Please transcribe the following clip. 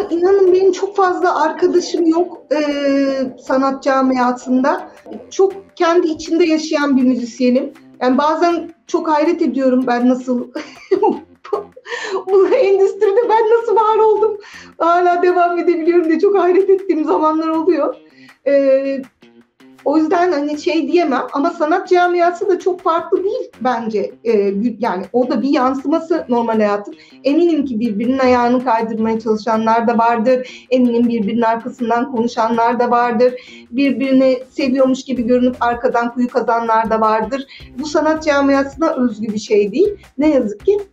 inanın benim çok fazla arkadaşım yok sanat camiasında. Çok kendi içinde yaşayan bir müzisyenim. Yani bazen çok hayret ediyorum ben nasıl bu endüstride ben nasıl var oldum, hala devam edebiliyorum diye çok hayret ettiğim zamanlar oluyor. E, O yüzden hani şey diyemem ama sanat camiası da çok farklı değil bence. Yani o da bir yansıması normal hayatın. Eminim ki birbirinin ayağını kaydırmaya çalışanlar da vardır. Eminim birbirinin arkasından konuşanlar da vardır. Birbirini seviyormuş gibi görünüp arkadan kuyu kazanlar da vardır. Bu sanat camiasına özgü bir şey değil. Ne yazık ki